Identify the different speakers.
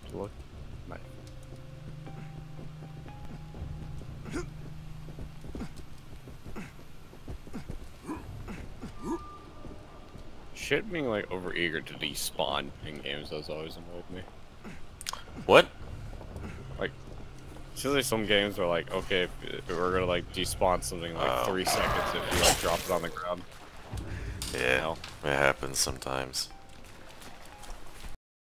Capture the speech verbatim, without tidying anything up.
Speaker 1: Look. Nice. Shit being like over eager to despawn in games has always annoyed me.
Speaker 2: What?
Speaker 1: Like, seems like some games are like, okay, if, if we're gonna like despawn something in like
Speaker 2: Oh.
Speaker 1: three seconds if you like drop it on the ground.
Speaker 2: Yeah,
Speaker 1: No.
Speaker 2: it happens sometimes.